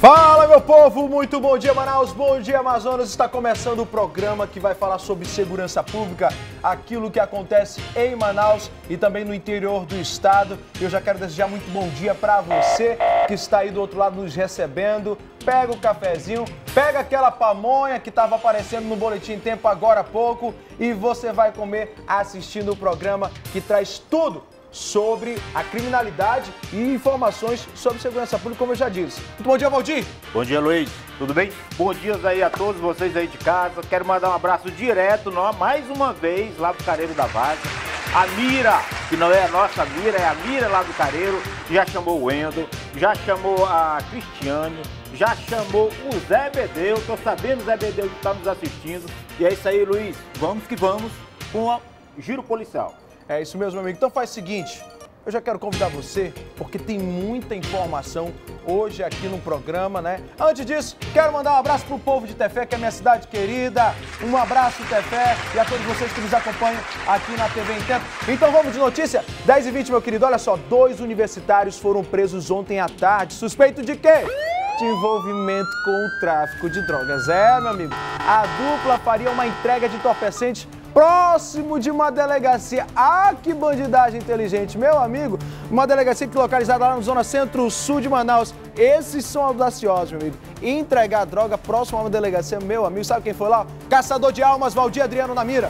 Fala, meu povo, muito bom dia, Manaus, bom dia, Amazonas. Está começando o programa que vai falar sobre segurança pública, aquilo que acontece em Manaus e também no interior do estado. Eu já quero desejar muito bom dia para você que está aí do outro lado nos recebendo. Pega o cafezinho, pega aquela pamonha que estava aparecendo no Boletim Tempo agora há pouco e você vai comer assistindo o programa que traz tudo sobre a criminalidade e informações sobre segurança pública, como eu já disse. Muito bom dia, Valdir. Bom dia, Luiz. Tudo bem? Bom dia aí a todos vocês aí de casa. Quero mandar um abraço direto, mais uma vez, lá do Careiro da Várzea. A Mira, que não é a nossa Mira, é a Mira lá do Careiro, já chamou o Wendel, já chamou a Cristiane, já chamou o Zé Bedeu. Tô sabendo, Zé Bedeu, que está nos assistindo. E é isso aí, Luiz. Vamos que vamos com o Giro Policial. É isso mesmo, meu amigo. Então faz o seguinte, eu já quero convidar você, porque tem muita informação hoje aqui no programa, né? Antes disso, quero mandar um abraço pro povo de Tefé, que é minha cidade querida. Um abraço, Tefé, e a todos vocês que nos acompanham aqui na TV em Tempo. Então vamos de notícia? 10h20, meu querido. Olha só, 2 universitários foram presos ontem à tarde. Suspeito de quê? De envolvimento com o tráfico de drogas. É, meu amigo, a dupla faria uma entrega de entorpecentes próximo de uma delegacia. Ah, que bandidagem inteligente, meu amigo. Uma delegacia que localizada lá na zona centro-sul de Manaus. Esses são audaciosos, meu amigo. Entregar droga próximo a uma delegacia, meu amigo. Sabe quem foi lá? Caçador de almas, Valdir Adriano na mira.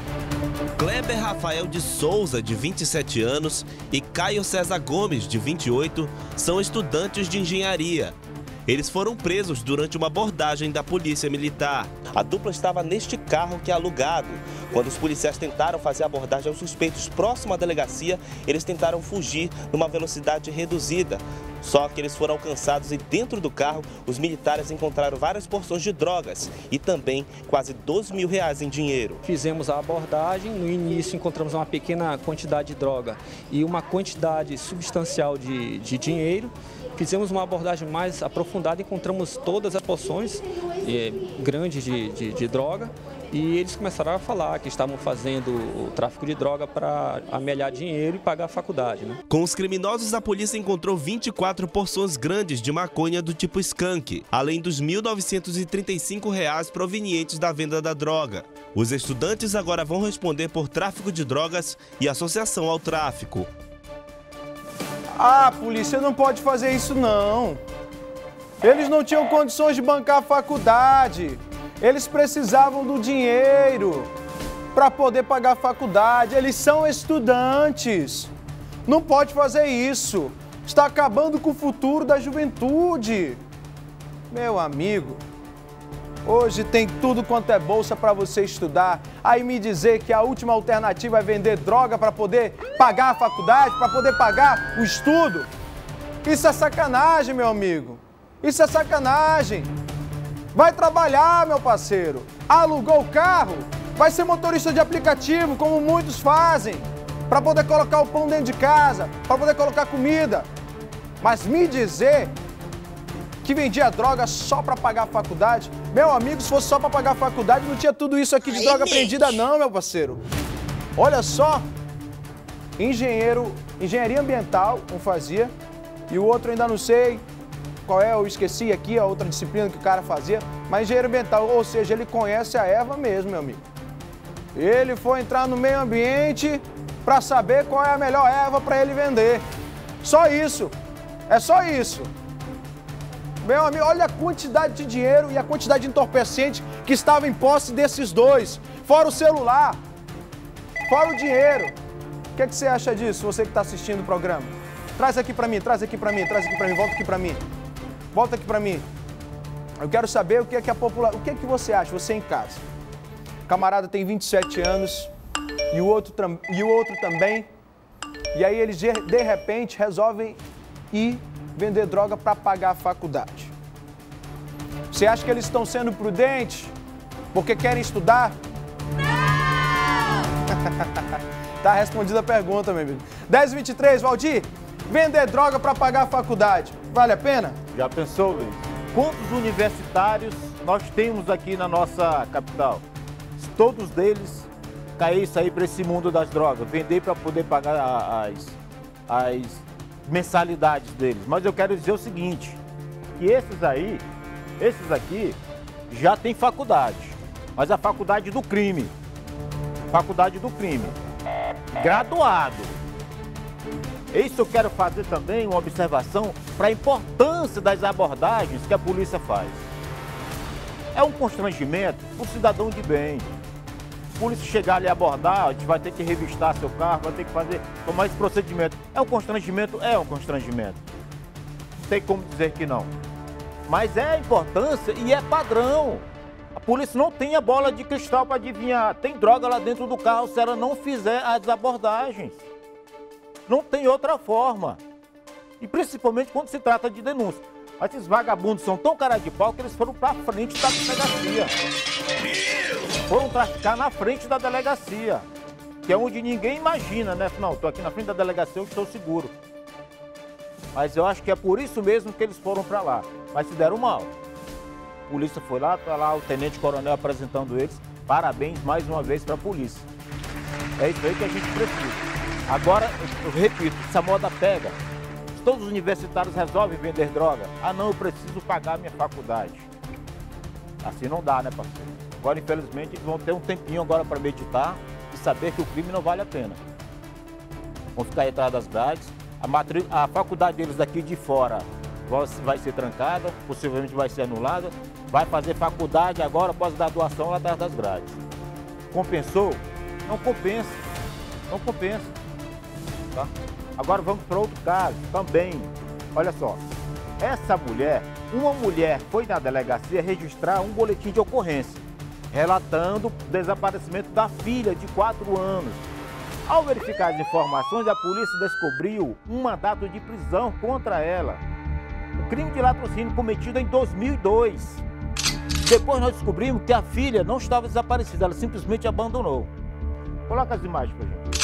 Kleber Rafael de Souza, de 27 anos, e Caio César Gomes, de 28, são estudantes de engenharia. Eles foram presos durante uma abordagem da Polícia Militar. A dupla estava neste carro que é alugado. Quando os policiais tentaram fazer a abordagem aos suspeitos próximo à delegacia, eles tentaram fugir numa velocidade reduzida. Só que eles foram alcançados e dentro do carro, os militares encontraram várias porções de drogas e também quase R$12 mil em dinheiro. Fizemos a abordagem, no início encontramos uma pequena quantidade de droga e uma quantidade substancial de dinheiro. Fizemos uma abordagem mais aprofundada, encontramos todas as porções grandes de droga e eles começaram a falar que estavam fazendo o tráfico de droga para amelhar dinheiro e pagar a faculdade, né? Com os criminosos, a polícia encontrou 24 porções grandes de maconha do tipo skunk, além dos R$ 1.935 provenientes da venda da droga. Os estudantes agora vão responder por tráfico de drogas e associação ao tráfico. Ah, polícia não pode fazer isso não. Eles não tinham condições de bancar a faculdade. Eles precisavam do dinheiro para poder pagar a faculdade. Eles são estudantes. Não pode fazer isso. Está acabando com o futuro da juventude. Meu amigo, hoje tem tudo quanto é bolsa para você estudar. Aí me dizer que a última alternativa é vender droga para poder pagar a faculdade, para poder pagar o estudo. Isso é sacanagem, meu amigo. Isso é sacanagem. Vai trabalhar, meu parceiro. Alugou o carro, vai ser motorista de aplicativo, como muitos fazem, para poder colocar o pão dentro de casa, para poder colocar comida. Mas me dizer que vendia droga só para pagar a faculdade, meu amigo, se fosse só para pagar a faculdade, não tinha tudo isso aqui de droga apreendida não, meu parceiro. Olha só, engenharia ambiental, um fazia, e o outro ainda não sei qual é, eu esqueci aqui a outra disciplina que o cara fazia, mas engenheiro ambiental, ou seja, ele conhece a erva mesmo, meu amigo. Ele foi entrar no meio ambiente para saber qual é a melhor erva para ele vender. Só isso, é só isso. Meu amigo, olha a quantidade de dinheiro e a quantidade de entorpecente que estava em posse desses dois. Fora o celular, fora o dinheiro. O que você acha disso, você que está assistindo o programa? Traz aqui para mim, traz aqui para mim, traz aqui para mim, volta aqui para mim. Volta aqui para mim. Eu quero saber o que é que a população... O que é que você acha, você em casa? O camarada tem 27 anos e o outro também. E aí eles, de repente, resolvem ir vender droga para pagar a faculdade. Você acha que eles estão sendo prudentes porque querem estudar? Não! Tá respondida a pergunta, meu amigo. 10h23, Valdir, vender droga para pagar a faculdade, vale a pena? Já pensou, Luiz? Quantos universitários nós temos aqui na nossa capital? Todos eles caíssem aí para esse mundo das drogas, vender para poder pagar as mensalidades deles. Mas eu quero dizer o seguinte, que esses aqui já tem faculdade, mas a faculdade do crime. Faculdade do crime. Graduado. Isso eu quero fazer também uma observação para a importância das abordagens que a polícia faz. É um constrangimento para o cidadão de bem. Se a polícia chegar ali e abordar, a gente vai ter que revistar seu carro, vai ter que tomar esse procedimento. É um constrangimento? É um constrangimento. Não tem como dizer que não. Mas é a importância e é padrão. A polícia não tem a bola de cristal para adivinhar. Tem droga lá dentro do carro se ela não fizer as abordagens. Não tem outra forma. E principalmente quando se trata de denúncia. Mas esses vagabundos são tão cara de pau que eles foram para frente da delegacia. Foram traficar na frente da delegacia. Que é onde ninguém imagina, né? Não, estou aqui na frente da delegacia, eu estou seguro. Mas eu acho que é por isso mesmo que eles foram para lá. Mas se deram mal. A polícia foi lá, está lá o tenente-coronel apresentando eles. Parabéns mais uma vez para a polícia. É isso aí que a gente precisa. Agora, eu repito, essa moda pega. Se todos os universitários resolvem vender droga, ah não, eu preciso pagar a minha faculdade. Assim não dá, né, parceiro? Agora, infelizmente, eles vão ter um tempinho agora para meditar e saber que o crime não vale a pena. Vão ficar aí atrás das grades. A faculdade deles daqui de fora vai ser trancada, possivelmente vai ser anulada. Vai fazer faculdade agora, pós-graduação, lá atrás das grades. Compensou? Não compensa. Não compensa. Tá? Agora vamos para outro caso também. Olha só, uma mulher foi na delegacia registrar um boletim de ocorrência, relatando o desaparecimento da filha de 4 anos. Ao verificar as informações, a polícia descobriu um mandato de prisão contra ela. O crime de latrocínio cometido em 2002. Depois nós descobrimos que a filha não estava desaparecida, ela simplesmente abandonou. Coloca as imagens pra gente.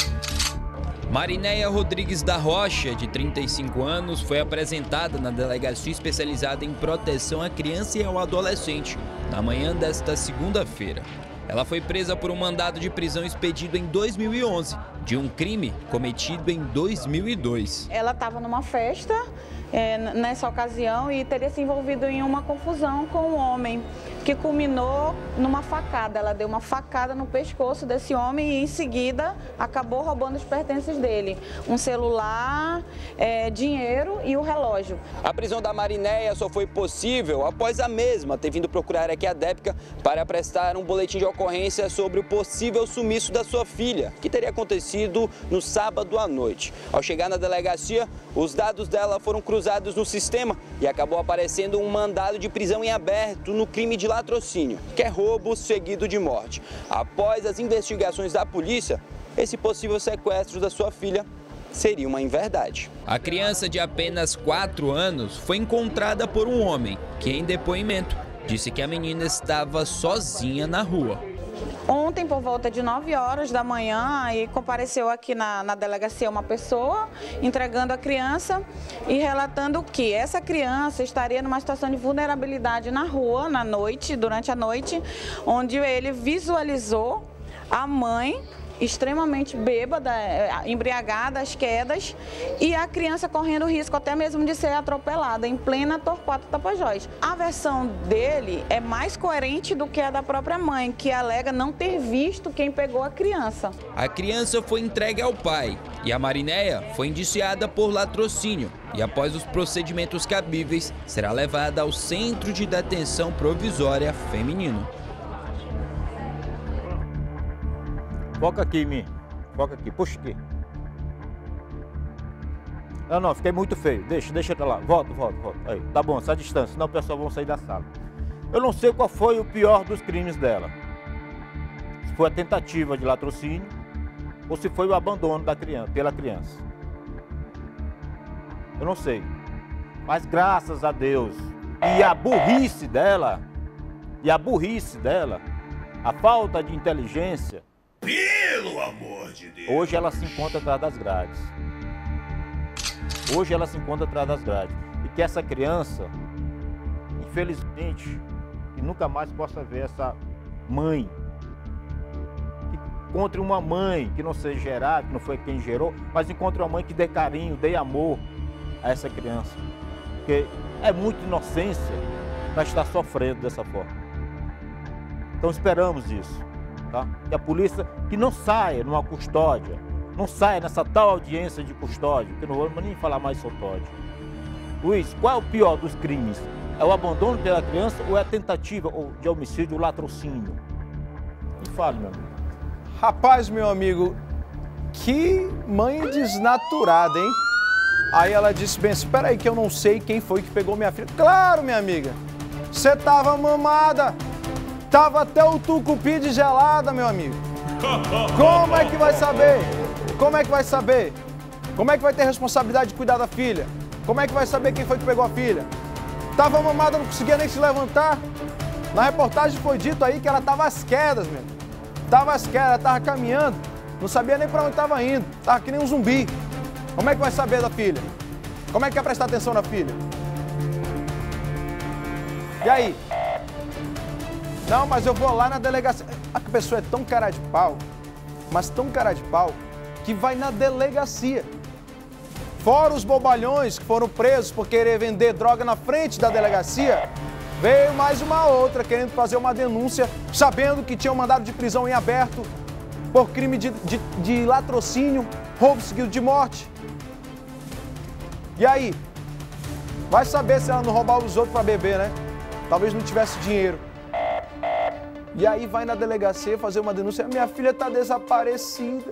Marinéia Rodrigues da Rocha, de 35 anos, foi apresentada na Delegacia Especializada em Proteção à Criança e ao Adolescente, na manhã desta segunda-feira. Ela foi presa por um mandado de prisão expedido em 2011, de um crime cometido em 2002. Ela estava numa festa nessa ocasião e teria se envolvido em uma confusão com um homem, que culminou numa facada. Ela deu uma facada no pescoço desse homem e em seguida acabou roubando os pertences dele. Um celular, dinheiro e o relógio. A prisão da Marinéia só foi possível após a mesma ter vindo procurar aqui a DEPCA para prestar um boletim de ocorrência sobre o possível sumiço da sua filha, que teria acontecido no sábado à noite. Ao chegar na delegacia, os dados dela foram cruzados no sistema e acabou aparecendo um mandado de prisão em aberto no crime de latrocínio, que é roubo seguido de morte. Após as investigações da polícia, esse possível sequestro da sua filha seria uma inverdade. A criança de apenas 4 anos foi encontrada por um homem que, em depoimento, disse que a menina estava sozinha na rua. Ontem, por volta de 9 horas da manhã, aí compareceu aqui na delegacia uma pessoa entregando a criança e relatando que essa criança estaria numa situação de vulnerabilidade na rua, durante a noite, onde ele visualizou a mãe extremamente bêbada, embriagada, às quedas, e a criança correndo risco até mesmo de ser atropelada em plena Torquato Tapajós. A versão dele é mais coerente do que a da própria mãe, que alega não ter visto quem pegou a criança. A criança foi entregue ao pai e a Marinéia foi indiciada por latrocínio e, após os procedimentos cabíveis, será levada ao Centro de Detenção Provisória Feminino. Foca aqui em mim. Foca aqui. Puxa aqui. Não, fiquei muito feio. Deixa pra lá. Volta. Aí, tá bom, essa distância, senão o pessoal vai sair da sala. Eu não sei qual foi o pior dos crimes dela. Se foi a tentativa de latrocínio ou se foi o abandono da criança, pela criança. Eu não sei. Mas graças a Deus. E a burrice dela, a falta de inteligência, pelo amor de Deus! Hoje ela se encontra atrás das grades. E que essa criança, infelizmente, que nunca mais possa ver essa mãe. Que encontre uma mãe que não seja gerada, que não foi quem gerou, mas encontre uma mãe que dê carinho, dê amor a essa criança. porque é muita inocência para estar sofrendo dessa forma. Então esperamos isso, tá? Que a polícia que não saia numa custódia, não saia nessa tal audiência de custódia, que não vou nem falar mais sotódio. Luiz, qual é o pior dos crimes? É o abandono pela criança ou é a tentativa de homicídio ou latrocínio? Me fale, meu amigo. Rapaz, meu amigo, que mãe desnaturada, hein? Aí ela disse bem, espera aí que eu não sei quem foi que pegou minha filha. Claro, minha amiga, você tava mamada, tava até o tucupi de gelada, meu amigo. Como é que vai saber? Como é que vai saber? Como é que vai ter responsabilidade de cuidar da filha? Como é que vai saber quem foi que pegou a filha? Tava mamada, não conseguia nem se levantar. Na reportagem foi dito aí que ela tava às quedas, meu. Tava às quedas, ela tava caminhando, não sabia nem para onde tava indo, tava que nem um zumbi. Como é que vai saber da filha? Como é que quer prestar atenção na filha? E aí? Não, mas eu vou lá na delegacia. A pessoa é tão cara de pau, mas tão cara de pau, que vai na delegacia. Fora os bobalhões que foram presos por querer vender droga na frente da delegacia, veio mais uma outra querendo fazer uma denúncia, sabendo que tinham mandado de prisão em aberto por crime de latrocínio, roubo seguido de morte. E aí? Vai saber se ela não roubava os outros para beber, né? Talvez não tivesse dinheiro. E aí vai na delegacia fazer uma denúncia. Minha filha está desaparecida.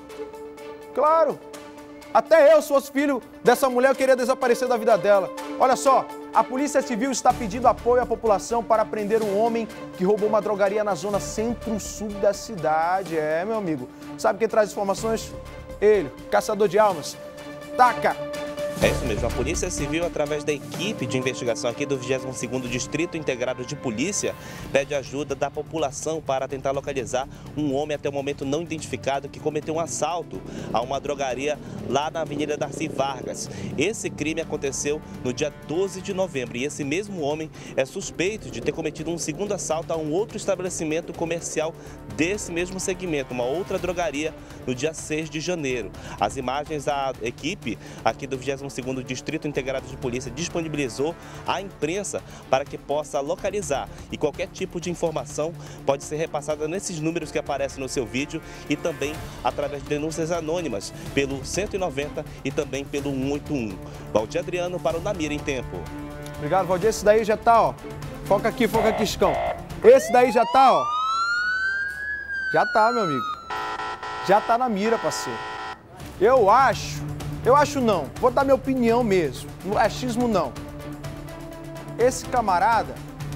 Claro. Até eu, se fosse filho dessa mulher, eu queria desaparecer da vida dela. Olha só, a Polícia Civil está pedindo apoio à população para prender um homem que roubou uma drogaria na zona centro-sul da cidade. É, meu amigo. Sabe quem traz informações? Ele, caçador de almas. Taca! É isso mesmo, a Polícia Civil, através da equipe de investigação aqui do 22º Distrito Integrado de Polícia, pede ajuda da população para tentar localizar um homem até o momento não identificado que cometeu um assalto a uma drogaria lá na Avenida Darcy Vargas. Esse crime aconteceu no dia 12 de novembro e esse mesmo homem é suspeito de ter cometido um segundo assalto a um outro estabelecimento comercial desse mesmo segmento, uma outra drogaria, no dia 6 de janeiro. As imagens da equipe aqui do 22º Distrito Integrado de Polícia disponibilizou à imprensa para que possa localizar. E qualquer tipo de informação pode ser repassada nesses números que aparecem no seu vídeo e também através de denúncias anônimas pelo 190 e também pelo 181. Valdir Adriano para o Na Mira em Tempo. Obrigado, Valdir. Esse daí já tá, ó. Foca aqui, Chicão. Esse daí já tá, ó. Já tá, meu amigo. Já tá na mira, parceiro. Eu acho não, vou dar minha opinião mesmo, no achismo não. Esse camarada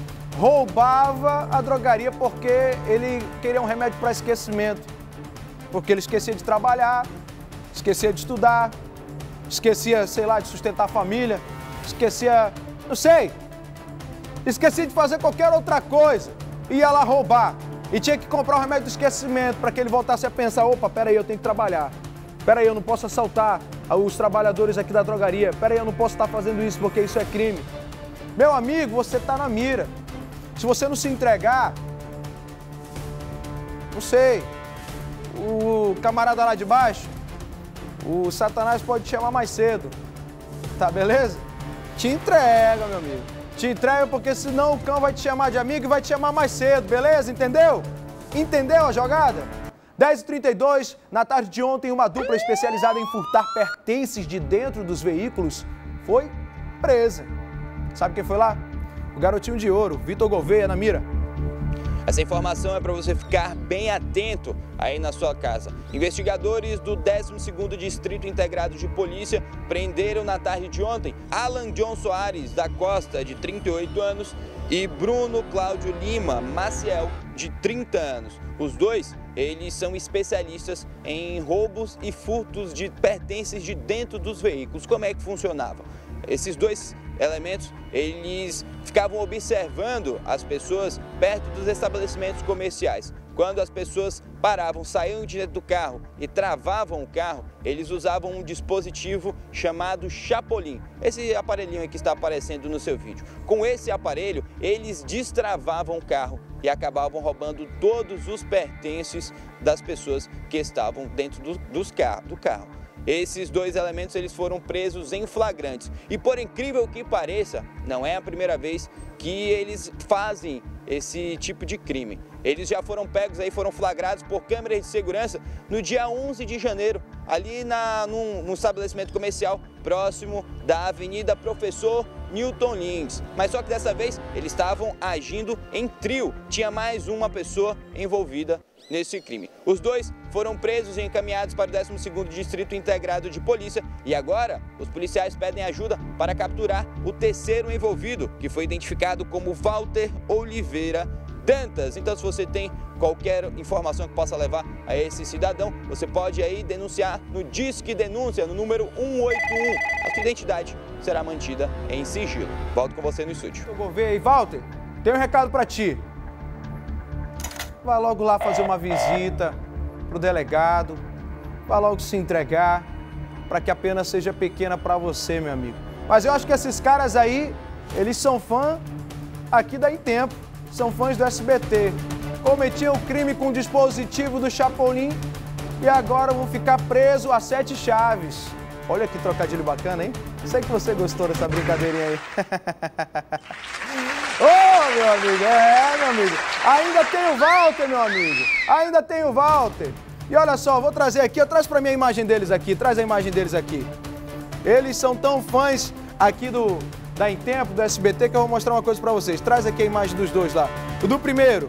roubava a drogaria porque ele queria um remédio para esquecimento. Porque ele esquecia de trabalhar, esquecia de estudar, esquecia, sei lá, de sustentar a família, esquecia, não sei, esquecia de fazer qualquer outra coisa, ia lá roubar. E tinha que comprar um remédio do esquecimento para que ele voltasse a pensar, opa, peraí, eu tenho que trabalhar. Peraí, eu não posso assaltar os trabalhadores aqui da drogaria. Peraí, eu não posso estar fazendo isso porque isso é crime. Meu amigo, você está na mira. Se você não se entregar, não sei, o camarada lá de baixo, o Satanás pode te chamar mais cedo. Tá, beleza? Te entrega, meu amigo. Te entrega porque senão o cão vai te chamar de amigo e vai te chamar mais cedo, beleza? Entendeu? Entendeu a jogada? 10h32, na tarde de ontem, uma dupla especializada em furtar pertences de dentro dos veículos foi presa. Sabe quem foi lá? O garotinho de ouro, Vitor Gouveia, na mira. Essa informação é para você ficar bem atento aí na sua casa. Investigadores do 12º Distrito Integrado de Polícia prenderam na tarde de ontem Alan John Soares da Costa, de 38 anos, e Bruno Cláudio Lima Maciel, de 30 anos. Os dois, eles são especialistas em roubos e furtos de pertences de dentro dos veículos. Como é que funcionava? Esses dois elementos, eles ficavam observando as pessoas perto dos estabelecimentos comerciais. Quando as pessoas paravam, saíam de dentro do carro e travavam o carro, eles usavam um dispositivo chamado chapolim. Esse aparelhinho aqui está aparecendo no seu vídeo. Com esse aparelho, eles destravavam o carro e acabavam roubando todos os pertences das pessoas que estavam dentro do carro. Esses dois elementos eles foram presos em flagrantes. E por incrível que pareça, não é a primeira vez que eles fazem esse tipo de crime. Eles já foram pegos aí, foram flagrados por câmeras de segurança no dia 11 de janeiro, ali num estabelecimento comercial próximo da Avenida Professor Newton Lins. Mas só que dessa vez eles estavam agindo em trio, tinha mais uma pessoa envolvida nesse crime. Os dois foram presos e encaminhados para o 12º Distrito Integrado de Polícia e agora os policiais pedem ajuda para capturar o terceiro envolvido, que foi identificado como Walter Oliveira Dantas. Então, se você tem qualquer informação que possa levar a esse cidadão, você pode aí denunciar no Disque Denúncia, no número 181. A sua identidade será mantida em sigilo. Volto com você no estúdio. Eu vou ver aí, Walter, tem um recado para ti. Vai logo lá fazer uma visita pro delegado, vai logo se entregar, para que a pena seja pequena para você, meu amigo. Mas eu acho que esses caras aí, eles são fã aqui da Em Tempo, são fãs do SBT. Cometiam crime com o dispositivo do Chapolin e agora vão ficar presos a 7 chaves. Olha que trocadilho bacana, hein? Sei que você gostou dessa brincadeirinha aí. Ô, meu amigo, meu amigo. Ainda tem o Walter, meu amigo. Ainda tem o Walter. E olha só, vou trazer aqui, traz pra mim a imagem deles aqui, traz a imagem deles aqui. Eles são tão fãs aqui da Em Tempo, do SBT, que eu vou mostrar uma coisa pra vocês. Traz aqui a imagem dos dois lá. O do primeiro.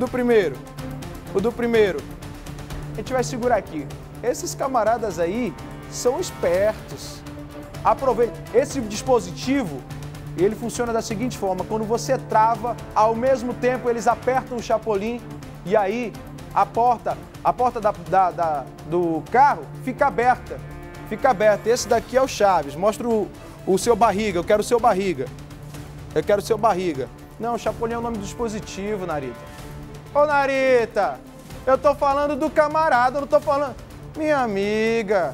A gente vai segurar aqui. Esses camaradas aí são espertos. Aproveita. Esse dispositivo, ele funciona da seguinte forma: quando você trava, ao mesmo tempo eles apertam o Chapolin e aí a porta do carro fica aberta. Fica aberta. Esse daqui é o Chaves. Mostra o seu barriga. Eu quero o seu barriga. Não, o Chapolin é o nome do dispositivo, Narita. Ô, Narita, eu tô falando do camarada, eu não tô falando... Minha amiga.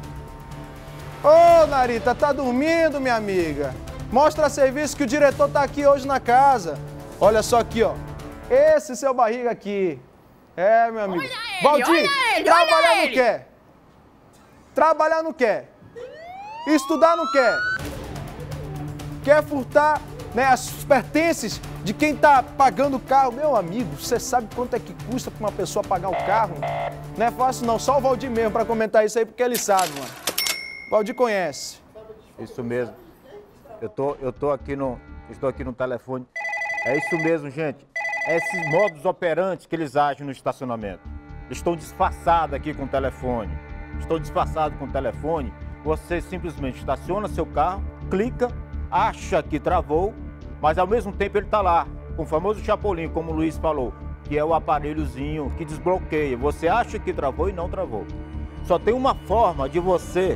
Ô, Narita, tá dormindo, minha amiga? Mostra serviço que o diretor tá aqui hoje na casa. Olha só aqui, ó. Esse seu barriga aqui. É, meu amigo. Valdir, trabalhar não quer. Trabalhar não quer. Estudar não quer. Quer furtar, né, as pertences de quem tá pagando o carro. Meu amigo, você sabe quanto é que custa pra uma pessoa pagar o carro? Não é fácil não, só o Valdir mesmo pra comentar isso aí, porque ele sabe, mano. Valdir conhece. Isso mesmo. Estou aqui no telefone. É isso mesmo, gente. É esses modus operantes que eles agem no estacionamento. Estão disfarçados aqui com o telefone. Você simplesmente estaciona seu carro, clica, acha que travou, mas ao mesmo tempo ele está lá, com o famoso Chapolin, como o Luiz falou, que é o aparelhozinho que desbloqueia. Você acha que travou e não travou. Só tem uma forma de você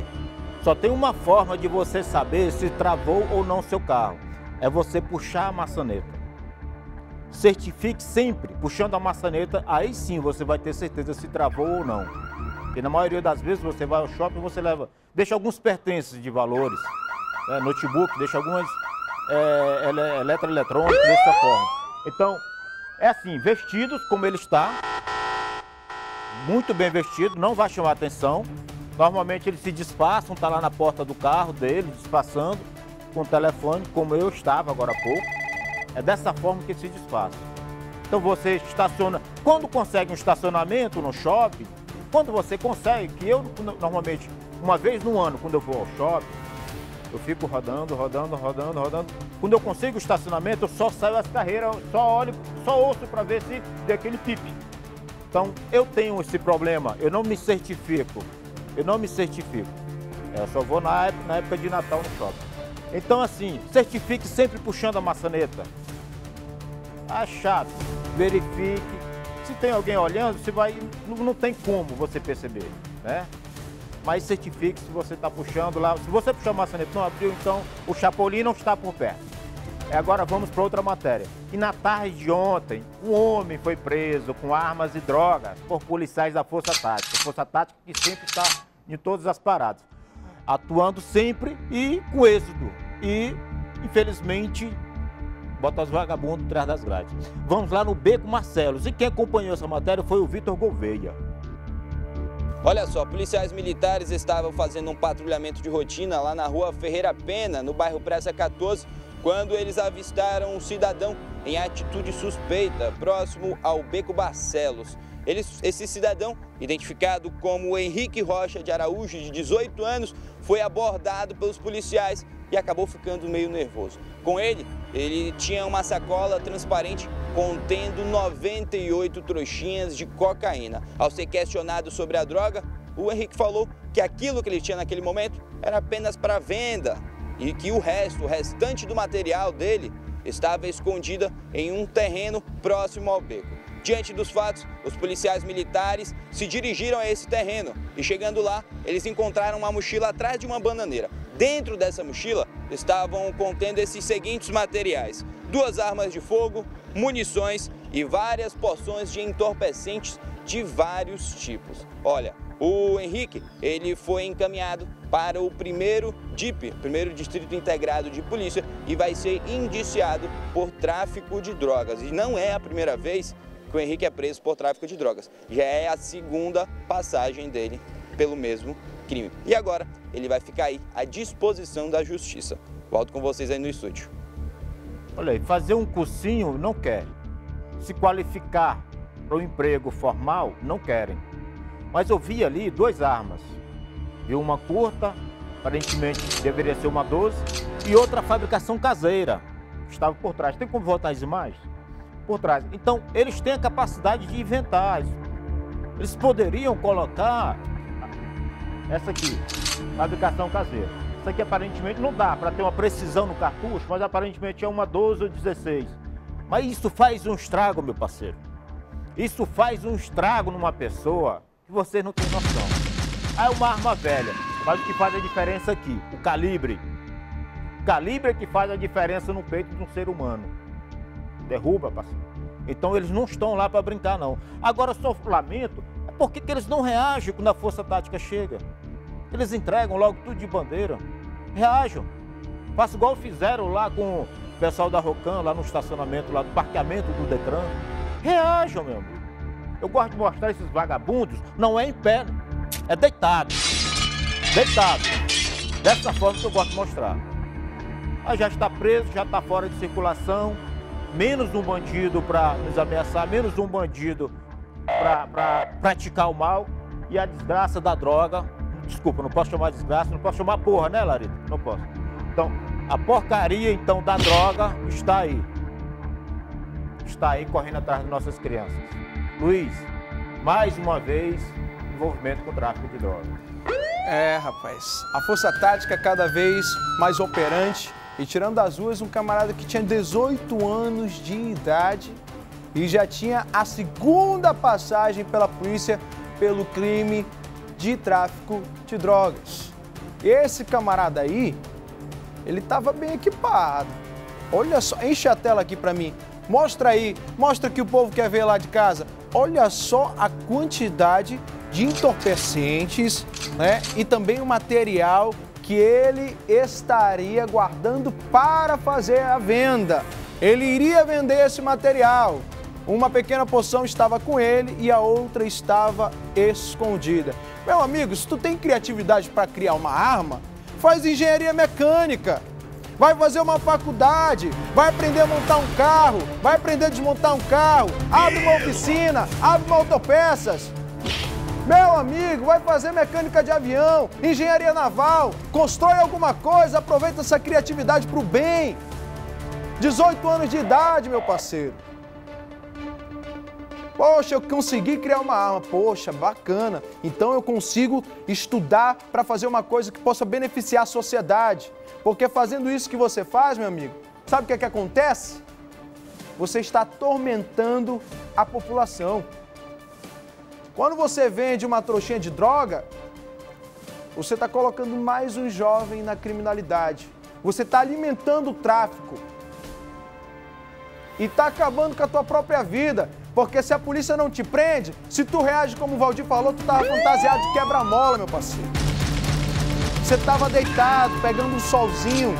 saber se travou ou não seu carro. É você puxar a maçaneta. Certifique sempre puxando a maçaneta, aí sim você vai ter certeza se travou ou não. Porque na maioria das vezes você vai ao shopping e você deixa alguns pertences de valores, notebook, deixa algumas eletroeletrônicos dessa forma. Então, é assim, vestidos como ele está, muito bem vestido, não vai chamar atenção. Normalmente eles se disfarçam, tá lá na porta do carro dele, disfarçando com o telefone, como eu estava agora há pouco. É dessa forma que ele se disfarça. Então você estaciona, quando consegue um estacionamento no shopping, quando você consegue, que eu normalmente, uma vez no ano, quando eu vou ao shopping, eu fico rodando. Quando eu consigo o estacionamento, eu só saio as carreiras, só olho, só ouço para ver se dê aquele pipe. Então eu tenho esse problema, eu não me certifico. Eu só vou na época de Natal no shopping. Então assim, certifique sempre puxando a maçaneta. Tá chato, verifique. Se tem alguém olhando, você vai, não tem como você perceber, né? Mas certifique se você está puxando lá. Se você puxar a maçaneta e não abriu, então o Chapolin não está por perto. Agora vamos para outra matéria. E na tarde de ontem, um homem foi preso com armas e drogas por policiais da Força Tática. Força Tática que sempre está em todas as paradas, atuando sempre e com êxito. E, infelizmente, bota os vagabundos atrás das grades. Vamos lá no Beco Marcelos. E quem acompanhou essa matéria foi o Vitor Gouveia. Olha só, policiais militares estavam fazendo um patrulhamento de rotina lá na rua Ferreira Pena, no bairro Praça 14, quando eles avistaram um cidadão em atitude suspeita, próximo ao Beco Barcelos. Esse cidadão, identificado como Henrique Rocha de Araújo, de 18 anos, foi abordado pelos policiais e acabou ficando meio nervoso. Com ele tinha uma sacola transparente contendo 98 trouxinhas de cocaína. Ao ser questionado sobre a droga, o Henrique falou que aquilo que ele tinha naquele momento era apenas para venda e que o restante do material dele estava escondida em um terreno próximo ao beco. Diante dos fatos, os policiais militares se dirigiram a esse terreno e, chegando lá, eles encontraram uma mochila atrás de uma bananeira. Dentro dessa mochila estavam contendo esses seguintes materiais: 2 armas de fogo, munições e várias porções de entorpecentes de vários tipos. Olha, o Henrique, ele foi encaminhado para o primeiro DIP, primeiro Distrito Integrado de Polícia, e vai ser indiciado por tráfico de drogas. E não é a primeira vez que o Henrique é preso por tráfico de drogas. Já é a segunda passagem dele pelo mesmo crime. E agora ele vai ficar aí à disposição da justiça. Volto com vocês aí no estúdio. Olha aí, fazer um cursinho não quer. Se qualificar para o emprego formal, não querem. Mas eu vi ali 2 armas. Vi uma curta, aparentemente deveria ser uma 12, e outra fabricação caseira, que estava por trás. Tem como voltar as imagens? Por trás. Então, eles têm a capacidade de inventar. Eles poderiam colocar essa aqui, fabricação caseira. Isso aqui aparentemente não dá para ter uma precisão no cartucho, mas aparentemente é uma 12 ou 16. Mas isso faz um estrago, meu parceiro. Isso faz um estrago numa pessoa que vocês não têm noção. Ah, é uma arma velha, mas o que faz a diferença aqui, o calibre. O calibre é que faz a diferença no peito de um ser humano. Derruba, parceiro. Então eles não estão lá para brincar, não. Agora, eu só lamento, é por que eles não reagem quando a força tática chega? Eles entregam logo tudo de bandeira. Reajam. Faça igual fizeram lá com o pessoal da Rocan, lá no estacionamento, lá do parqueamento do Detran. Reajam, meu amigo. Eu gosto de mostrar esses vagabundos, não é em pé, é deitado. Deitado. Dessa forma que eu gosto de mostrar. Aí já está preso, já está fora de circulação. Menos um bandido para nos ameaçar, menos um bandido para praticar o mal. E a desgraça da droga, desculpa, não posso chamar de desgraça, não posso chamar porra, né, Larita? Não posso. Então, a porcaria, então, da droga está aí. Está aí correndo atrás das nossas crianças. Luiz, mais uma vez, envolvimento com o tráfico de drogas. É, rapaz, a força tática cada vez mais operante e tirando das ruas um camarada que tinha 18 anos de idade e já tinha a segunda passagem pela polícia pelo crime de tráfico de drogas. Esse camarada aí, ele estava bem equipado. Olha só, enche a tela aqui para mim. Mostra aí, mostra que o povo quer ver lá de casa. Olha só a quantidade de entorpecentes, né? E também o material que ele estaria guardando para fazer a venda. Ele iria vender esse material. Uma pequena porção estava com ele e a outra estava escondida. Meu amigo, se tu tem criatividade para criar uma arma, faz engenharia mecânica. Vai fazer uma faculdade, vai aprender a montar um carro, vai aprender a desmontar um carro, abre uma oficina, abre uma autopeças. Meu amigo, vai fazer mecânica de avião, engenharia naval, constrói alguma coisa, aproveita essa criatividade para o bem. 18 anos de idade, meu parceiro. Poxa, eu consegui criar uma arma. Poxa, bacana. Então eu consigo estudar para fazer uma coisa que possa beneficiar a sociedade. Porque fazendo isso que você faz, meu amigo, sabe o que acontece? Você está atormentando a população. Quando você vende uma trouxinha de droga, você está colocando mais um jovem na criminalidade. Você está alimentando o tráfico. E está acabando com a tua própria vida. Porque se a polícia não te prende, se tu reage como o Valdir falou, tu estava fantasiado de quebra-mola, meu parceiro. Você estava deitado, pegando um solzinho.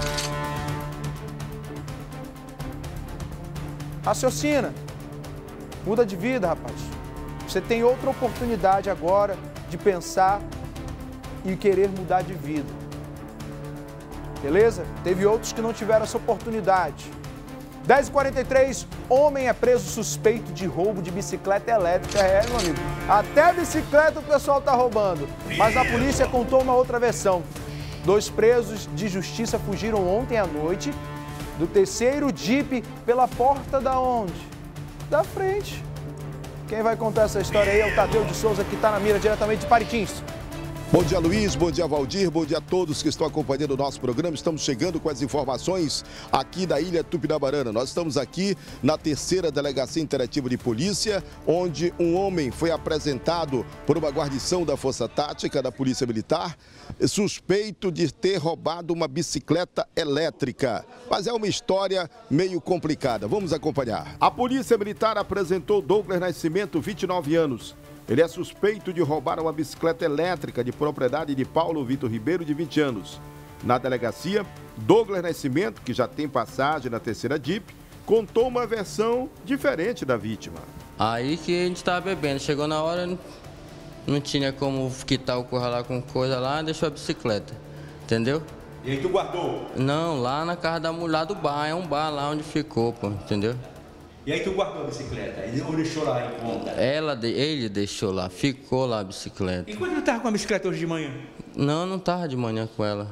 Raciocina. Muda de vida, rapaz. Você tem outra oportunidade agora de pensar e querer mudar de vida. Beleza? Teve outros que não tiveram essa oportunidade. 10h43, homem é preso suspeito de roubo de bicicleta elétrica. É, meu amigo, até bicicleta o pessoal tá roubando. Mas a polícia contou uma outra versão. 2 presos de justiça fugiram ontem à noite do terceiro Jeep pela porta da onde? Da frente. Quem vai contar essa história aí é o Tadeu de Souza, que está na mira diretamente de Paritins. Bom dia, Luiz. Bom dia, Valdir. Bom dia a todos que estão acompanhando o nosso programa. Estamos chegando com as informações aqui da Ilha Tupinabarana. Nós estamos aqui na 3ª Delegacia Interativa de Polícia, onde um homem foi apresentado por uma guarnição da Força Tática da Polícia Militar, suspeito de ter roubado uma bicicleta elétrica. Mas é uma história meio complicada. Vamos acompanhar. A Polícia Militar apresentou Douglas Nascimento, 29 anos. Ele é suspeito de roubar uma bicicleta elétrica de propriedade de Paulo Vitor Ribeiro, de 20 anos. Na delegacia, Douglas Nascimento, que já tem passagem na 3ª Jeep, contou uma versão diferente da vítima. Aí que a gente estava bebendo, chegou na hora, não tinha como quitar o corra lá com coisa lá, deixou a bicicleta, entendeu? E aí tu guardou? Não, lá na casa da mulher do bar, é um bar lá onde ficou, pô, entendeu? E aí tu guardou a bicicleta? Ele deixou lá em conta? Ele deixou lá, ficou lá a bicicleta. E quando ele tava com a bicicleta hoje de manhã? Não tava de manhã com ela.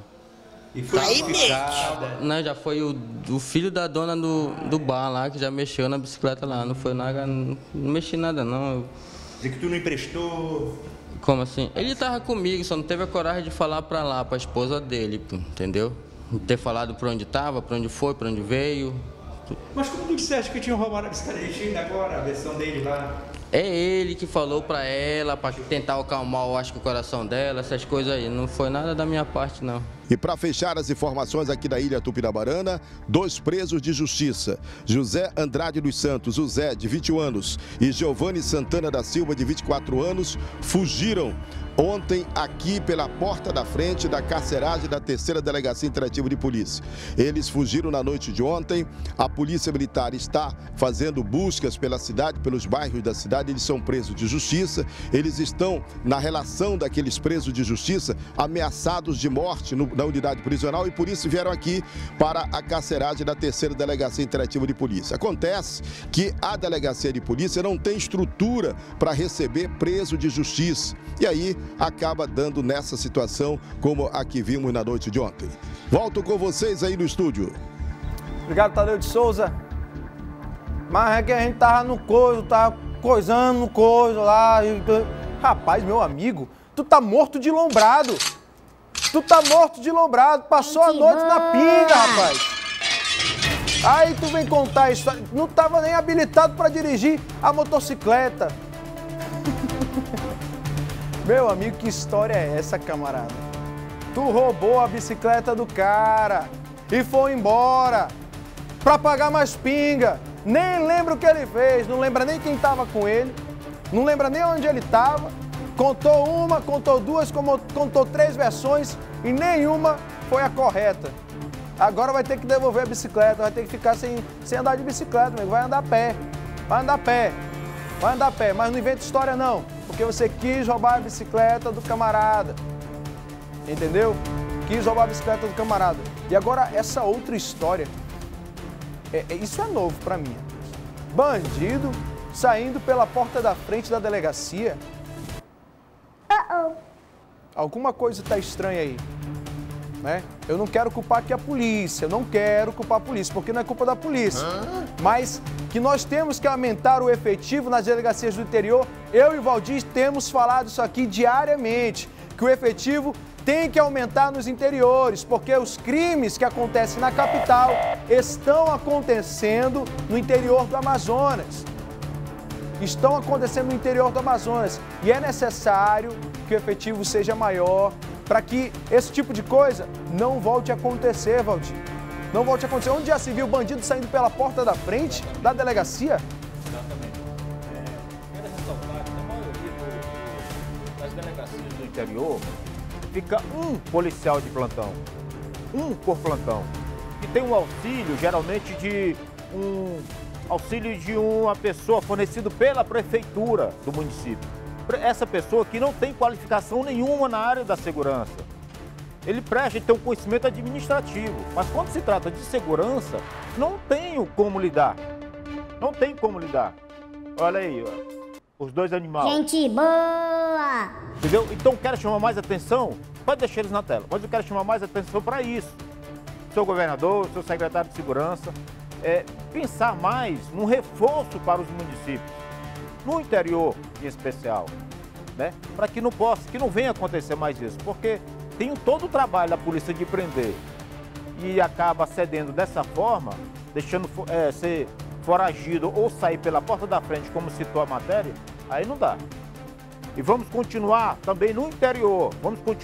E foi identificada? Não, já foi o filho da dona do bar lá que já mexeu na bicicleta lá. Não foi nada, não mexi nada não. Dizer que tu não emprestou? Como assim? Ele tava comigo, só não teve a coragem de falar pra lá, pra esposa dele, pô, entendeu? Ter falado pra onde tava, pra onde foi, pra onde veio. Mas como tu disseste que tinham roubado a bicicleta agora, a versão dele lá? É ele que falou pra ela, pra tentar acalmar, eu acho que o coração dela, essas coisas aí. Não foi nada da minha parte, não. E para fechar as informações aqui da Ilha Tupinabarana, 2 presos de justiça. José Andrade dos Santos, o Zé, de 21 anos, e Giovanni Santana da Silva, de 24 anos, fugiram ontem aqui pela porta da frente da carceragem da 3ª Delegacia Interativa de Polícia. Eles fugiram na noite de ontem. A Polícia Militar está fazendo buscas pela cidade, pelos bairros da cidade. Eles são presos de justiça. Eles estão na relação daqueles presos de justiça ameaçados de morte na unidade prisional e por isso vieram aqui para a carceragem da 3ª Delegacia Interativa de Polícia. Acontece que a Delegacia de Polícia não tem estrutura para receber preso de justiça. E aí acaba dando nessa situação como a que vimos na noite de ontem. Volto com vocês aí no estúdio. Obrigado, Tadeu de Souza. Mas é que a gente tava no coisa, tava coisando no coisa lá. Rapaz, meu amigo, tu tá morto de lombrado. Tu tá morto de lombrado, passou a noite na pinga, rapaz. Aí tu vem contar a história. Não tava nem habilitado para dirigir a motocicleta. Meu amigo, que história é essa, camarada? Tu roubou a bicicleta do cara e foi embora pra pagar mais pinga. Nem lembra o que ele fez, não lembra nem quem tava com ele, não lembra nem onde ele tava. Contou uma, contou duas, contou 3 versões e nenhuma foi a correta. Agora vai ter que devolver a bicicleta, vai ter que ficar sem andar de bicicleta, amigo. Vai andar a pé, vai andar a pé, vai andar a pé, mas não inventa história não, porque você quis roubar a bicicleta do camarada, entendeu? Quis roubar a bicicleta do camarada. E agora essa outra história, isso é novo pra mim. Bandido saindo pela porta da frente da delegacia. Alguma coisa tá estranha aí, né? Eu não quero culpar aqui a polícia, porque não é culpa da polícia. Mas que nós temos que aumentar o efetivo nas delegacias do interior. Eu e o Valdir temos falado isso aqui diariamente, que o efetivo tem que aumentar nos interiores, porque os crimes que acontecem na capital estão acontecendo no interior do Amazonas. Estão acontecendo no interior do Amazonas e é necessário que o efetivo seja maior para que esse tipo de coisa não volte a acontecer, Valdir. Não volte a acontecer. Onde já se viu bandido saindo pela porta da frente da delegacia? Exatamente. Quero ressaltar que na maioria das delegacias do interior fica um policial de plantão, um por plantão, que tem um auxílio, geralmente de uma pessoa fornecido pela prefeitura do município. essa pessoa que não tem qualificação nenhuma na área da segurança. Ele presta, ele tem um conhecimento administrativo, mas quando se trata de segurança, não tem como lidar. Não tem como lidar. Olha aí, ó, os dois animais. Gente boa! Entendeu? Então quero chamar mais atenção, pode deixar eles na tela, mas eu quero chamar mais atenção para isso. Seu governador, seu secretário de segurança, pensar mais num reforço para os municípios, no interior em especial, né? Para que não venha acontecer mais isso, porque tem todo o trabalho da polícia de prender e acaba cedendo dessa forma, deixando ser foragido ou sair pela porta da frente, como citou a matéria, aí não dá. E vamos continuar também no interior,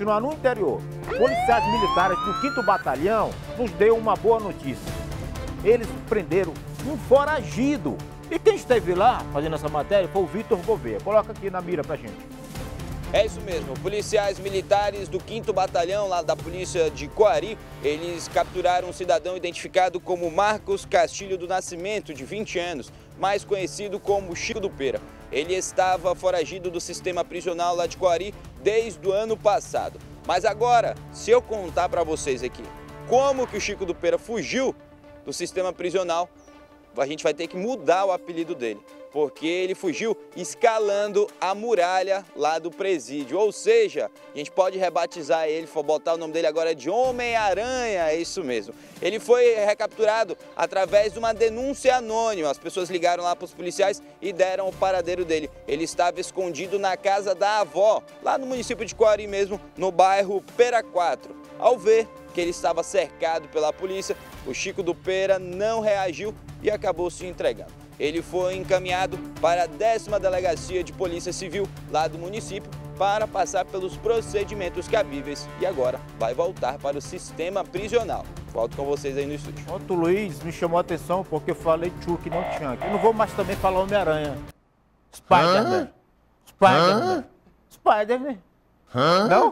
Policiais militares do 5º Batalhão nos deu uma boa notícia. Eles prenderam um foragido. E quem esteve lá fazendo essa matéria foi o Vitor Gouveia. Coloca aqui na mira pra gente. É isso mesmo, policiais militares do 5º Batalhão, lá da polícia de Coari, eles capturaram um cidadão identificado como Marcos Castilho do Nascimento, de 20 anos, mais conhecido como Chico do Pera. Ele estava foragido do sistema prisional lá de Coari desde o ano passado. Mas agora, se eu contar para vocês aqui como que o Chico do Pera fugiu do sistema prisional, a gente vai ter que mudar o apelido dele, porque ele fugiu escalando a muralha lá do presídio. Ou seja, a gente pode rebatizar ele, botar o nome dele agora de Homem-Aranha, é isso mesmo. Ele foi recapturado através de uma denúncia anônima. As pessoas ligaram lá para os policiais e deram o paradeiro dele. Ele estava escondido na casa da avó, lá no município de Coari mesmo, no bairro Pera 4. Ao ver que ele estava cercado pela polícia, o Chico do Pera não reagiu e acabou se entregando. Ele foi encaminhado para a 10ª Delegacia de Polícia Civil lá do município para passar pelos procedimentos cabíveis e agora vai voltar para o sistema prisional. Volto com vocês aí no estúdio. Ontem o Luiz me chamou a atenção porque eu falei Chuck, não Chunk. Eu não vou mais também falar Homem-Aranha. Spider-Man. Spider-Man. Spider-Man. Não?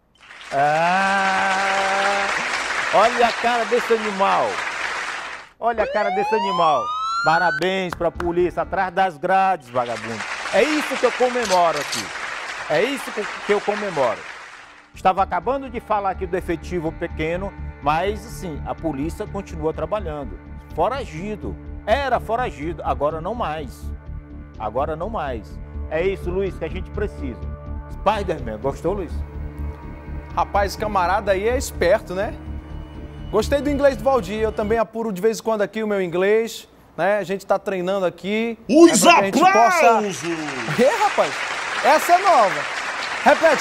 Olha a cara desse animal. Olha a cara desse animal. Parabéns para a polícia, atrás das grades, vagabundo. É isso que eu comemoro aqui. É isso que eu comemoro. Estava acabando de falar aqui do efetivo pequeno, mas assim, a polícia continua trabalhando. Foragido. Era foragido, agora não mais. Agora não mais. É isso, Luiz, que a gente precisa. Spider-Man, gostou, Luiz? Rapaz, esse camarada aí é esperto, né? Gostei do inglês do Valdir, eu também apuro de vez em quando aqui o meu inglês, né? A gente tá treinando aqui. Os aplausos! Rapaz, essa é nova. Repete.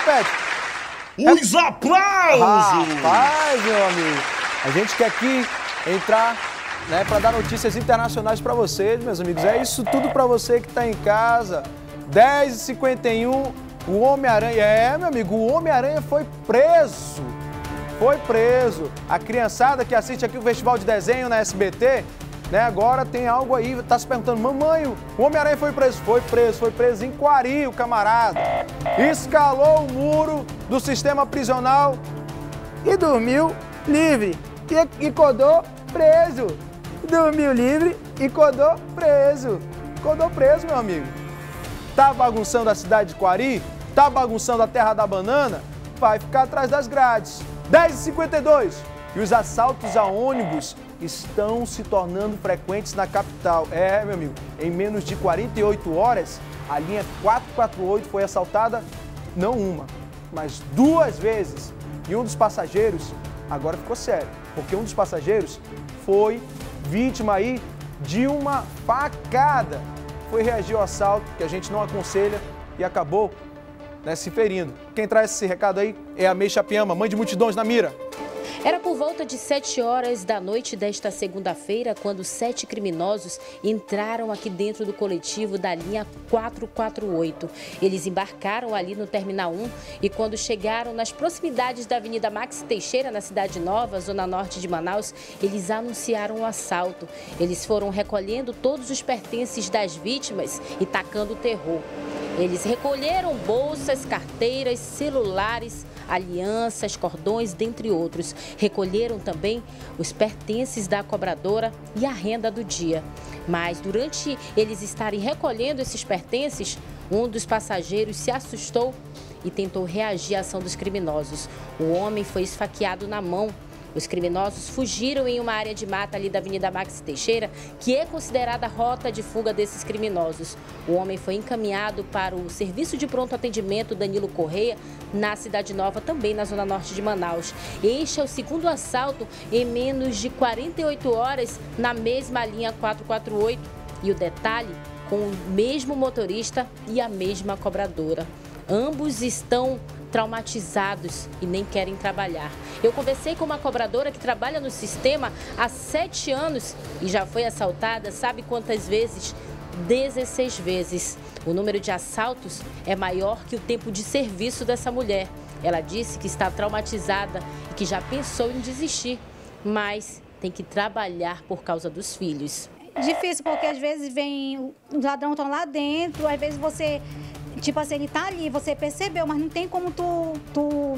Os aplausos! Rapaz, meu amigo, a gente quer aqui entrar, né, para dar notícias internacionais para vocês, meus amigos. É isso tudo para você que tá em casa. 10h51, o Homem-Aranha, meu amigo, o Homem-Aranha foi preso. Foi preso. A criançada que assiste aqui o Festival de Desenho na SBT, né, agora tem algo aí, tá se perguntando, mamãe, o Homem-Aranha foi preso? Foi preso em Coari, o camarada. Escalou o muro do sistema prisional e dormiu livre. E codou preso. Dormiu livre e codou preso. Codou preso, meu amigo. Tá bagunçando a cidade de Coari? Tá bagunçando a terra da banana? Vai ficar atrás das grades. 10h52. E os assaltos a ônibus estão se tornando frequentes na capital. É, meu amigo, em menos de 48 horas, a linha 448 foi assaltada, não uma, mas 2 vezes. E um dos passageiros, agora ficou sério, porque um dos passageiros foi vítima aí de uma facada. Foi reagir ao assalto, que a gente não aconselha, e acabou, né, se ferindo. Quem traz esse recado aí é a Meixa Piama, mãe de multidões na mira. Era por volta de 7 horas da noite desta segunda-feira, quando 7 criminosos entraram aqui dentro do coletivo da linha 448. Eles embarcaram ali no Terminal 1 e quando chegaram nas proximidades da Avenida Max Teixeira, na Cidade Nova, zona norte de Manaus, eles anunciaram o assalto. Eles foram recolhendo todos os pertences das vítimas e tacando terror. Eles recolheram bolsas, carteiras, celulares, alianças, cordões, dentre outros. Recolheram também os pertences da cobradora e a renda do dia. Mas durante eles estarem recolhendo esses pertences, Um dos passageiros se assustou e tentou reagir à ação dos criminosos. O homem foi esfaqueado na mão. Os criminosos fugiram em uma área de mata ali da Avenida Max Teixeira, que é considerada a rota de fuga desses criminosos. O homem foi encaminhado para o Serviço de Pronto Atendimento Danilo Correia, na Cidade Nova, também na zona norte de Manaus. Este é o segundo assalto em menos de 48 horas na mesma linha 448. E o detalhe, com o mesmo motorista e a mesma cobradora. Ambos estão traumatizados e nem querem trabalhar. Eu conversei com uma cobradora que trabalha no sistema há 7 anos e já foi assaltada, sabe quantas vezes? 16 vezes. O número de assaltos é maior que o tempo de serviço dessa mulher. Ela disse que está traumatizada e que já pensou em desistir, mas tem que trabalhar por causa dos filhos. Difícil, porque às vezes vem, os ladrões estão lá dentro, às vezes você, tipo assim, ele tá ali, você percebeu, mas não tem como tu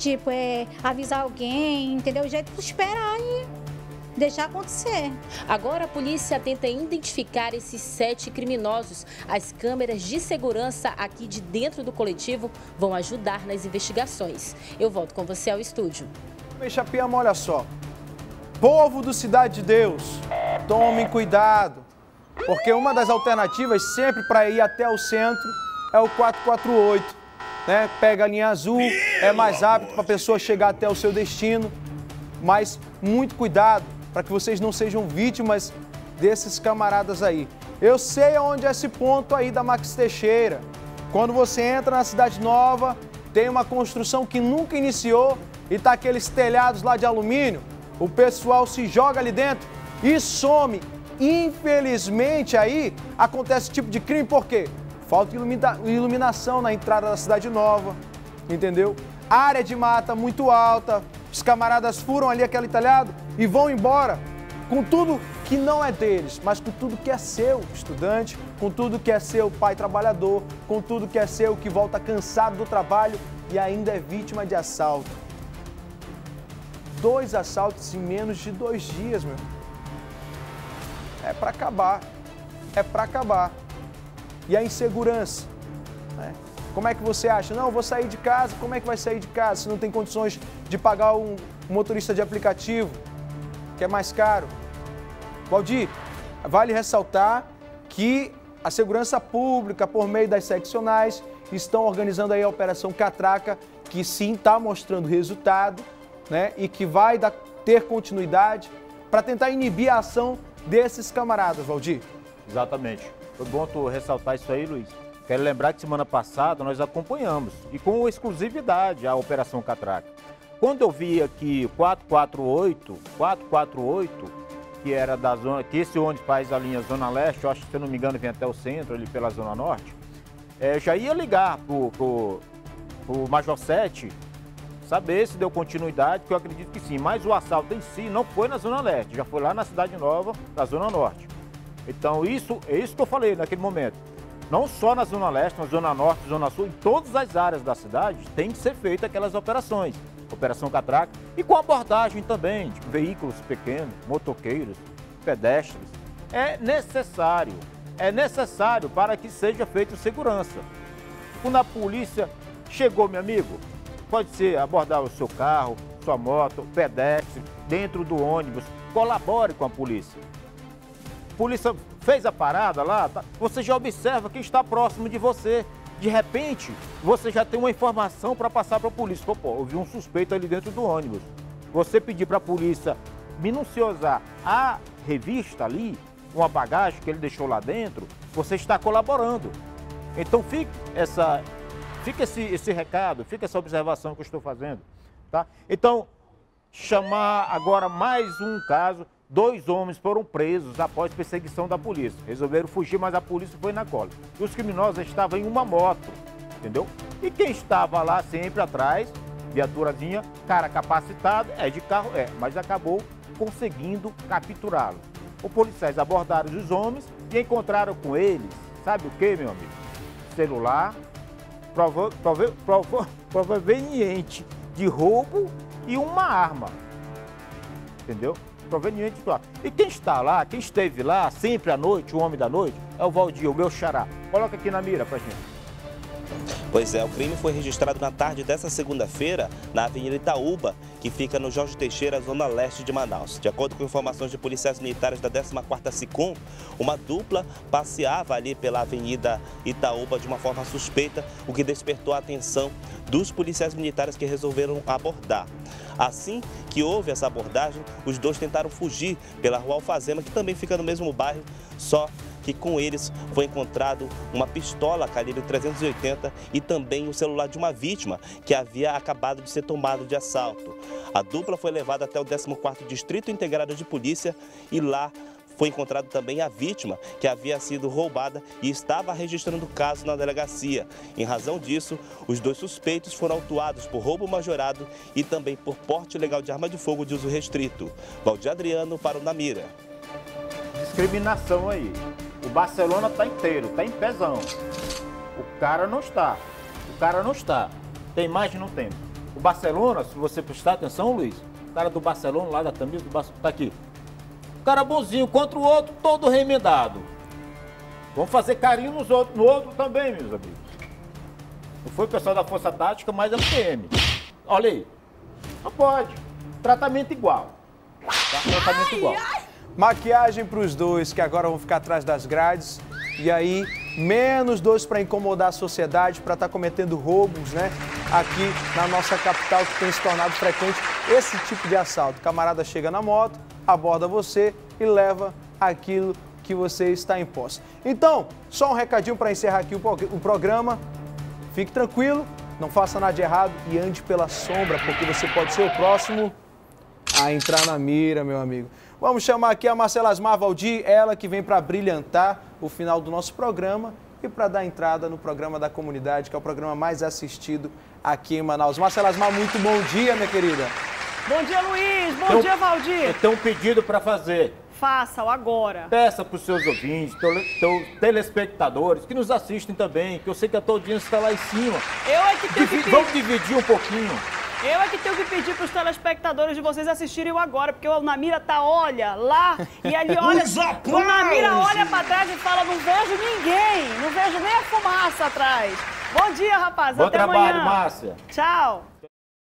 avisar alguém, entendeu? O jeito de esperar e deixar acontecer. Agora a polícia tenta identificar esses 7 criminosos. As câmeras de segurança aqui de dentro do coletivo vão ajudar nas investigações. Eu volto com você ao estúdio. Chapiama, olha só. Povo do Cidade de Deus, tomem cuidado, porque uma das alternativas sempre para ir até o centro é o 448, né? Pega a linha azul, é mais rápido para a pessoa chegar até o seu destino, mas muito cuidado para que vocês não sejam vítimas desses camaradas aí. Eu sei onde é esse ponto aí da Max Teixeira. Quando você entra na Cidade Nova, tem uma construção que nunca iniciou e tá aqueles telhados lá de alumínio. O pessoal se joga ali dentro e some. Infelizmente aí acontece esse tipo de crime, por quê? Falta iluminação na entrada da Cidade Nova, entendeu? Área de mata muito alta, os camaradas furam ali aquele telhado e vão embora com tudo que não é deles, mas com tudo que é seu, estudante, com tudo que é seu, pai trabalhador, com tudo que é seu, que volta cansado do trabalho e ainda é vítima de assalto. 2 assaltos em menos de 2 dias, meu. É para acabar. É para acabar. E a insegurança, né? Como é que você acha? Não, eu vou sair de casa. Como é que vai sair de casa se não tem condições de pagar um motorista de aplicativo, que é mais caro? Valdir, vale ressaltar que a segurança pública, por meio das seccionais, estão organizando aí a Operação Catraca, que sim está mostrando resultado, né? E que vai ter continuidade para tentar inibir a ação desses camaradas, Valdir. Exatamente. Foi bom tu ressaltar isso aí, Luiz. Quero lembrar que semana passada nós acompanhamos, e com exclusividade, a Operação Catraca. Quando eu vi aqui 448, que era da zona, que esse ônibus faz a linha Zona Leste, eu acho que, se eu não me engano, vem até o centro, ali pela Zona Norte, já ia ligar pro Major 7, saber se deu continuidade, que eu acredito que sim. Mas o assalto em si não foi na Zona Leste, já foi lá na Cidade Nova, na Zona Norte. Então é isso que eu falei naquele momento. Não só na Zona Leste, na Zona Norte, Zona Sul, em todas as áreas da cidade tem que ser feita aquelas operações. Operação Catraca e com abordagem também de veículos pequenos, motoqueiros, pedestres. É necessário para que seja feita segurança. Quando a polícia chegou, meu amigo, pode ser abordar o seu carro, sua moto, pedestre, dentro do ônibus, colabore com a polícia. A polícia fez a parada lá, tá? Você já observa quem está próximo de você. De repente, você já tem uma informação para passar para a polícia. Pô, houve um suspeito ali dentro do ônibus. Você pedir para a polícia minuciosar a revista ali, uma bagagem que ele deixou lá dentro, você está colaborando. Então fica esse recado, fica essa observação que eu estou fazendo, tá? Então, chamar agora mais um caso. 2 homens foram presos após perseguição da polícia. Resolveram fugir, mas a polícia foi na cola. E os criminosos estavam em uma moto, entendeu? E quem estava lá sempre atrás, viaturazinha, cara capacitado, de carro, mas acabou conseguindo capturá-los. Os policiais abordaram os homens e encontraram com eles, sabe o que, meu amigo? Celular, proveniente de roubo e uma arma, entendeu? Proveniente de lá. E quem está lá, quem esteve lá, sempre à noite, o homem da noite, é o Valdir, o meu xará. Coloca aqui na mira pra gente. Pois é, o crime foi registrado na tarde dessa segunda-feira na Avenida Itaúba, que fica no Jorge Teixeira, zona leste de Manaus. De acordo com informações de policiais militares da 14ª SICOM, uma dupla passeava ali pela Avenida Itaúba de uma forma suspeita, o que despertou a atenção dos policiais militares que resolveram abordar. Assim que houve essa abordagem, os dois tentaram fugir pela Rua Alfazema, que também fica no mesmo bairro, só que com eles foi encontrado uma pistola calibre 380 e também o celular de uma vítima que havia acabado de ser tomado de assalto. A dupla foi levada até o 14º Distrito Integrado de Polícia e lá foi encontrado também a vítima, que havia sido roubada e estava registrando o caso na delegacia. Em razão disso, os dois suspeitos foram autuados por roubo majorado e também por porte ilegal de arma de fogo de uso restrito. Valdir Adriano para o Na Mira. Discriminação aí. O Barcelona tá inteiro, tá em pezão. O cara não está. O cara não está. Tem imagem? Não tem. O Barcelona, se você prestar atenção, Luiz, o cara do Barcelona, lá da camisa do Barcelona, tá aqui. O cara bonzinho contra o outro, todo remendado. Vamos fazer carinho no outro também, meus amigos. Não foi o pessoal da Força Tática, mas é o PM. Olha aí. Não pode. Tratamento igual. Tá? Tratamento igual. Maquiagem para os dois, que agora vão ficar atrás das grades. E aí, menos dois para incomodar a sociedade, para estar cometendo roubos, né? Aqui na nossa capital, que tem se tornado frequente esse tipo de assalto. O camarada chega na moto, aborda você e leva aquilo que você está em posse. Então, só um recadinho para encerrar aqui o programa. Fique tranquilo, não faça nada de errado e ande pela sombra, porque você pode ser o próximo a entrar na mira, meu amigo. Vamos chamar aqui a Marcela Asmar Valdir, ela que vem para brilhantar o final do nosso programa e para dar entrada no programa da comunidade, que é o programa mais assistido aqui em Manaus. Marcela Asmar, muito bom dia, minha querida. Bom dia, Luiz. Bom dia, Valdir. Eu tenho um pedido para fazer. Faça-o agora. Peça para os seus ouvintes, teus telespectadores, que nos assistem também, que eu sei que a tua audiência está lá em cima. Eu é que tenho que pedir. Vamos dividir um pouquinho. Eu é que tenho que pedir para os telespectadores de vocês assistirem o agora, porque o Na Mira tá, olha, lá, e ali olha... O Na Mira olha para trás e fala, não vejo ninguém, não vejo nem a fumaça atrás. Bom dia, rapaz. Bom até trabalho, amanhã. Márcia. Tchau.